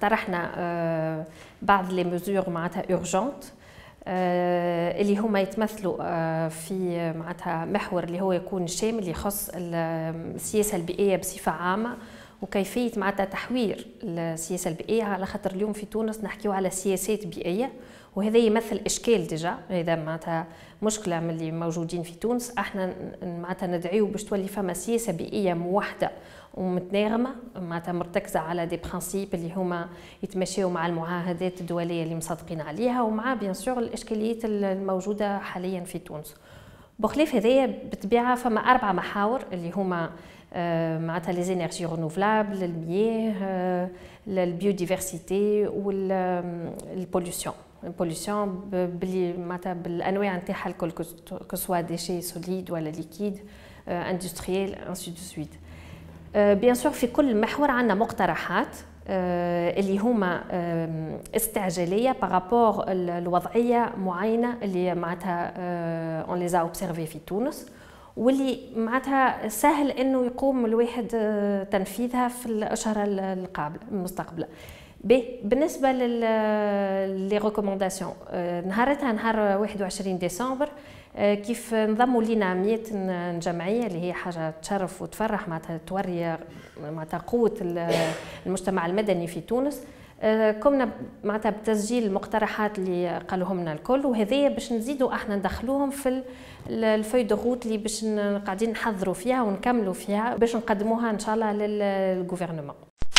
اقترحنا بعض لي ميزور معناتها اورجونت اللي هما يتمثلوا في معناتها محور اللي هو يكون شامل يخص السياسه البيئيه بصفه عامه، وكيفيه معناتها تحوير السياسه البيئيه، على خاطر اليوم في تونس نحكيو على سياسات بيئيه، وهذا يمثل اشكال ديجا، هذا معناتها مشكله من اللي موجودين في تونس. احنا معناتها ندعيو باش تولي فما سياسه بيئيه موحده ومتناغمه، معناتها مرتكزه على دي برانسيب اللي هما يتماشيو مع المعاهدات الدوليه اللي مصدقين عليها، ومع بيان سور الاشكاليات الموجوده حاليا في تونس. بخلاف هذايا بالطبيعه فما 4 محاور اللي هما معناتها لي زينيرجي رينوفلابل، المياه، البيوديفرسيتي والبوليسيون. البوليسيون باللي معناتها بالانواع نتاعها الكل، كسوا ديشي سوليد ولا ليكيد اندستريال انسي دو سويت. بيان سور في كل محور عندنا مقترحات اللي هما استعجاليه بارابور الوضعيه معينه اللي معناتها اون لي اوبسيرفي في تونس، واللي معناتها سهل انه يقوم الواحد تنفيذها في الاشهر المستقبله. بالنسبه لي ريكومونداسيون، نهارتها نهار 21 ديسمبر كيف نضموا لينا 100 جمعيه اللي هي حاجه تشرف وتفرح، معناتها توري معناتها قوه المجتمع المدني في تونس. قمنا معناتها بتسجيل المقترحات اللي قالوهم لنا الكل، وهذيا باش نزيدوا احنا ندخلوهم في الفوي دو روت اللي باش قاعدين نحضروا فيها ونكملوا فيها باش نقدموها ان شاء الله للغوفرنمون.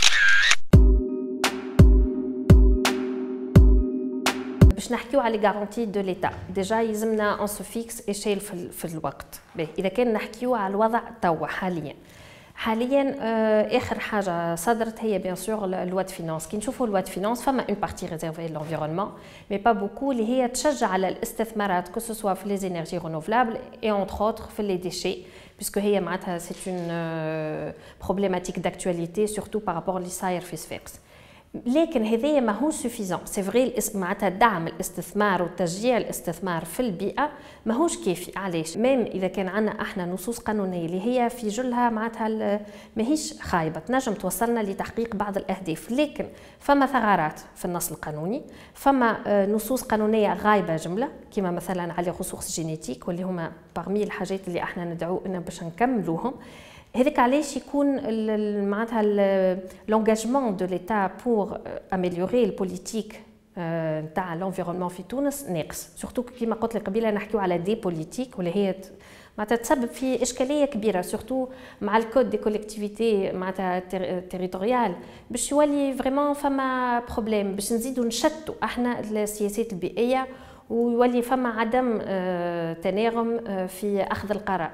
باش نحكيو على لي غارونتي دو ليتا، ديجا يلزمنا اون سو فيكس ايشيل في الوقت. اذا كان نحكيو على الوضع توا حاليا اخر حاجه صدرت هي بيان سور لوا دو فينانس. كي نشوفوا لوا دو فينانس فما اون بارتي ريزيرفي للانفيرونمون مي با بوكو اللي هي تشجع على الاستثمارات كو سوا في لي زينيرجي رينوفلابل اي اونتر اوتر في لي ديشي، باسكو هي معناتها سي اون بروبليماتيك داكتواليتي سورتو بارابور لي صاير في صفاقس. لكن هذايا ماهوش سوفيزون، سي فري معناتها دعم الاستثمار وتشجيع الاستثمار في البيئه ماهوش كافي. علاش؟ ميم اذا كان عندنا احنا نصوص قانونيه اللي هي في جلها معناتها ماهيش خايبه تنجم توصلنا لتحقيق بعض الاهداف، لكن فما ثغرات في النص القانوني، فما نصوص قانونيه غايبه جمله كما مثلا على ريسورس جينيتيك، واللي هما بارمي الحاجات اللي احنا ندعو ان باش نكملوهم. هذاك علاش يكون معناتها لونجاجمون دو ليتا بور اميليوري البوليتيك نتاع لونفيرونمون في تونس ناقص، سورتو كيما قلت لك قبيله نحكيو على دي بوليتيك واللي هي معناتها تسبب في اشكاليه كبيره، سورتو مع الكود دي كوليكتيفيتي معناتها تيريتوريال باش يولي فريمون فما بروبليم باش نزيدو نشتوا احنا السياسات البيئيه ويولي فما عدم تناغم في اخذ القرار.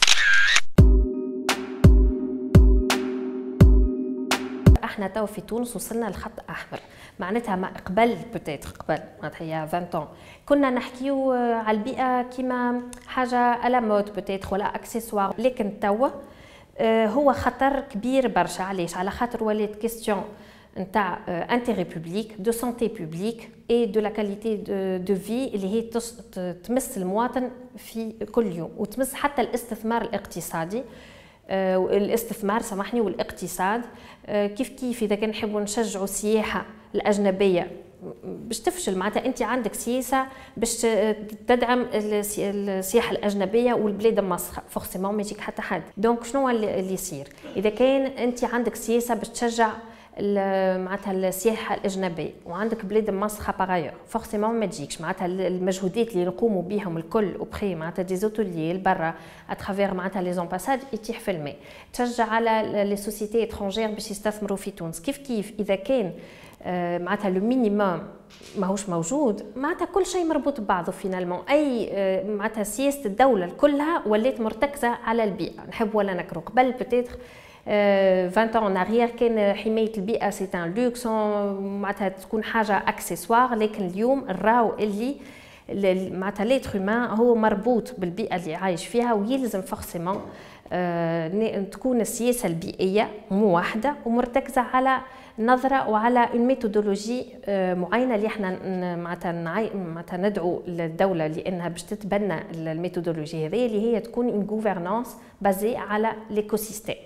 احنا تو في تونس وصلنا لخط احمر، معناتها ما قبل معناتها هي 20 كنا نحكيو على البيئه كيما حاجه على مود بوتيتر ولا اكسسوار، لكن توا هو خطر كبير برشا. علاش؟ على خاطر ولات كيستيون نتاع انتيري بوبليك، دو سانتي بوبليك اي دو لا كاليتي دو في اللي هي تمس المواطن في كل يوم، وتمس حتى الاستثمار الاقتصادي الاستثمار سامحني والاقتصاد. كيف اذا كان نحبوا نشجعوا السياحه الاجنبيه باش تفشل، معناتها انت عندك سياسه باش تدعم السياحه الاجنبيه والبلاد المسخه، فورسيمون ما يجيك حتى حد. دونك شنو اللي يصير اذا كان انت عندك سياسه باش تشجع معناتها السياحه الاجنبيه وعندك بلاد مسخه باغايور، فورسيمون ما تجيكش. معناتها المجهودات اللي نقوموا بهم الكل اوبري معناتها دي زوتوليي لبرا اترافير معناتها لي زومباساد يتيح في الماء. تشجع على لي سوسيتي اترونجير باش يستثمروا في تونس. كيف اذا كان معناتها لو مينيموم ماهوش موجود، معناتها كل شيء مربوط ببعضه فينالمون. اي معناتها سياسه الدوله كلها ولات مرتكزه على البيئه، نحب ولا نكره. قبل بوتيتر 20 ans en arrière كان حمايه البيئه سي ان لوكس معناتها تكون حاجه اكسسوار، لكن اليوم نراو اللي معناتها ليتر هومان هو مربوط بالبيئه اللي عايش فيها، ويلزم فورسيمون تكون السياسه البيئيه موحده ومرتكزه على نظره وعلى اون ميثودولوجي معينه اللي احنا معناتها ندعو للدوله لانها باش تتبنى الميثودولوجي هذه اللي هي تكون اون غوفرنانس بازي على ليكوسيستيم.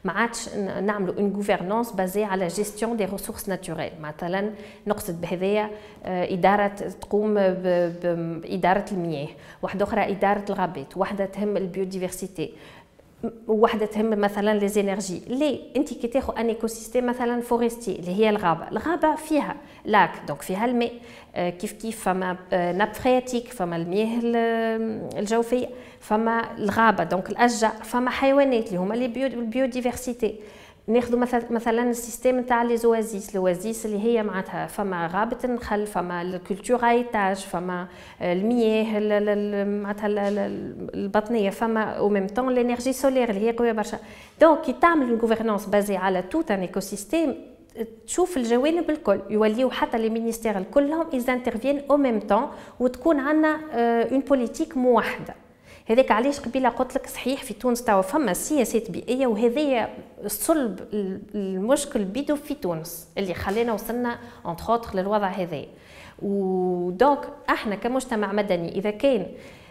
ما عادش نعملوا اون غوفرنانس بازي على جيستيون دي ريسورس ناتوريل. مثلا نقصد بهذايا اداره تقوم باداره المياه، واحده اخرى اداره الغابات، واحده تهم البيوديفرسيتي، وحده تهم مثلا لي زينيرجي. ليه انت كي تاخذ ان ايكو سيستيم مثلا فورستي اللي هي الغابه فيها لاك دونك فيها الماء، كيف فما ناب فرياتيك، فما المياه الجوفيه، فما الغابه دونك الاشجار، فما حيوانات اللي هما البيوديفرسيتي. ناخذ مثلا السيستيم نتاع لي زوازيس اللي هي معناتها فما غابه النخل، فما الكولتور ايتاج، فما المياه معناتها البطنيه، فما او ميم طون لينيرجي سولير اللي هي قويه برشا. دونك كي تعمل غوفرنانس بازي على توت ان ايكو سيستيم تشوف الجوانب الكل، يوليو حتى لي مينيستير كلهم انترفين او ميم طون، وتكون عندنا اون بوليتيك موحده. هذاك علاش قبيله قلت لك صحيح في تونس توا فما سياسات بيئيه، وهذه صلب المشكل بيدو في تونس اللي خلينا وصلنا انتر للوضع هذا. ودونك احنا كمجتمع مدني اذا كان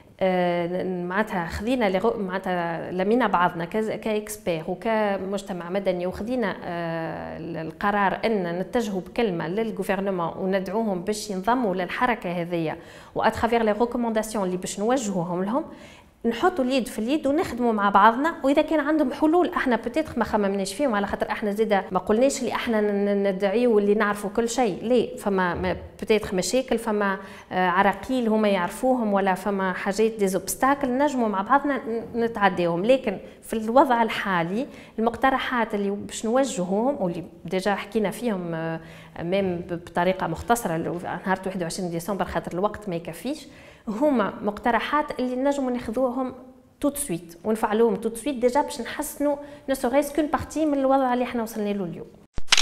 معناتها خذينا معناتها لمينا بعضنا كاكسبير وكمجتمع مدني، وخذينا القرار ان نتجهوا بكلمه للغوفرنمون وندعوهم باش ينضموا للحركه هذيا، واترافير لي ريكومونداسيون اللي باش نوجهوهم لهم، نحطوا اليد في اليد ونخدموا مع بعضنا. واذا كان عندهم حلول احنا بتيتر ما خممناش فيهم، على خاطر احنا زيدا ما قلناش اللي احنا ندعيو اللي نعرفوا كل شيء، ليه فما بتيتر مشاكل، فما عراقيل هما يعرفوهم، ولا فما حاجات دي زوبستاكل نجموا مع بعضنا نتعديهم. لكن في الوضع الحالي المقترحات اللي باش نوجهوهم واللي ديجا حكينا فيهم امام بطريقه مختصره نهار 21 ديسمبر خاطر الوقت ما يكفيش، هما مقترحات اللي نجموا ناخذوهم توت سويت ونفعلوهم توت سويت ديجا باش نحسنوا نسوريس كون بارتي من الوضع اللي احنا وصلنا له اليوم.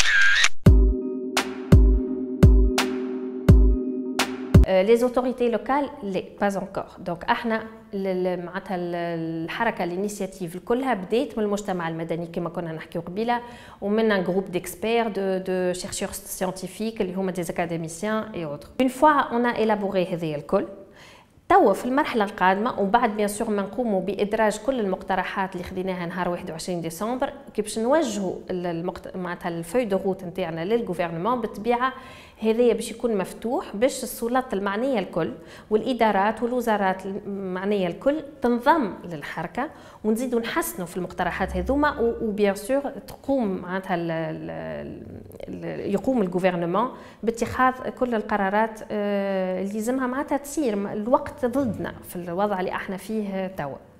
لي زوتوريتي لوكال لي باز انكور. دونك احنا معناتها الحركه الانيشياتيف كلها بدات من المجتمع المدني كما كنا نحكيو قبيله، ومن ان جروب ديكسبير دو شيرشور سيانتيفيك اللي هما دي اكاديميسيان اي اوتر. اون فوا اون ا الابوري هذه الكل، توا في المرحله القادمه وبعد بيان سور ما نقوموا بادراج كل المقترحات اللي خديناها نهار 21 ديسمبر كي باش نوجهوا معناتها الفوي دو روت نتاعنا للغوفرنمون، بالطبيعه هذايا باش يكون مفتوح باش السلطات المعنيه الكل والادارات والوزارات المعنيه الكل تنضم للحركه، ونزيدوا نحسنوا في المقترحات هذوما، وبيان سور تقوم معناتها يقوم الغوفرنمون باتخاذ كل القرارات اللي لازمها معناتها تصير. الوقت ضدنا في الوضع اللي احنا فيه توا.